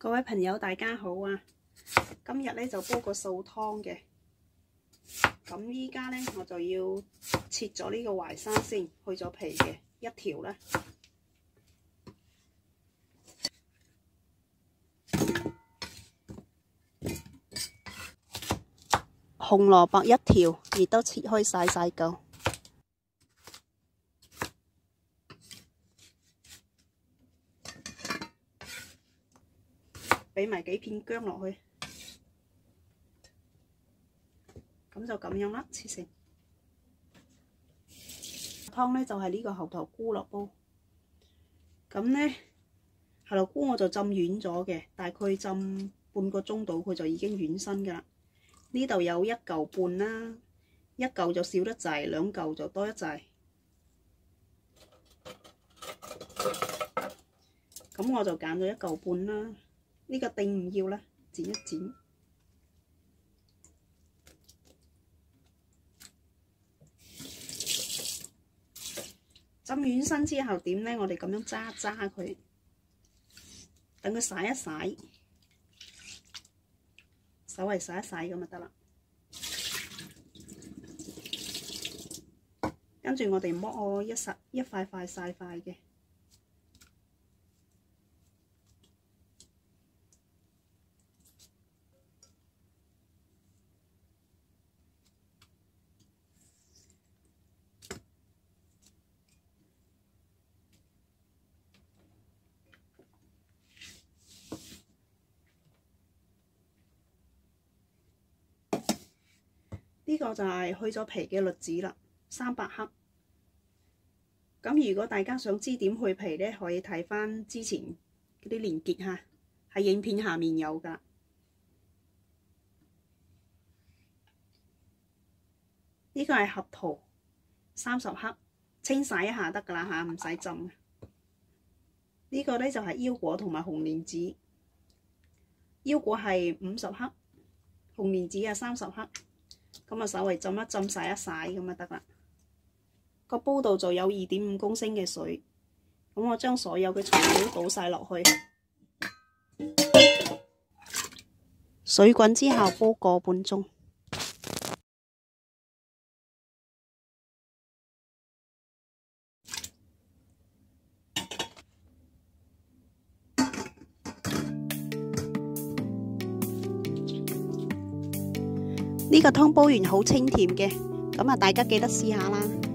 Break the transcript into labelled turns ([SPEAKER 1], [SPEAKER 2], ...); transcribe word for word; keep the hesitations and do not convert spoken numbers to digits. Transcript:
[SPEAKER 1] 各位朋友大家好啊！今日咧就煲個素湯嘅，咁依家咧我就要切咗呢個淮山先，去咗皮嘅一條咧，紅蘿蔔一條，亦都切開晒晒嚿。俾埋幾片薑落去，咁就咁樣啦，切成湯咧就係呢個猴頭菇落煲。咁咧猴頭菇我就浸軟咗嘅，大概浸半個鐘度，佢就已經軟身噶啦。呢度有一嚿半啦，一嚿就少得滯，兩嚿就多一滯。咁我就揀咗一嚿半啦。呢個丁唔要啦，剪一剪。浸軟身之後點呢？我哋咁樣揸揸佢，等佢洗一洗，稍微洗一洗咁就得啦。跟住我哋剝我一實一塊塊細塊嘅。呢個就係去咗皮嘅栗子啦，三百克。咁如果大家想知點去皮呢，可以睇翻之前嗰啲連結嚇，喺影片下面有㗎。呢個係合桃，三十克，清洗一下得㗎啦嚇，唔使浸。呢個呢就係腰果同埋紅蓮子，腰果係五十克，紅蓮子係三十克。咁啊，稍微浸一浸、洗一洗咁就得啦。個煲度就有二點五公升嘅水，咁我將所有嘅材料倒晒落去，水滾之後煲個半鐘。呢個湯煲完好清甜嘅，咁啊大家記得試下啦。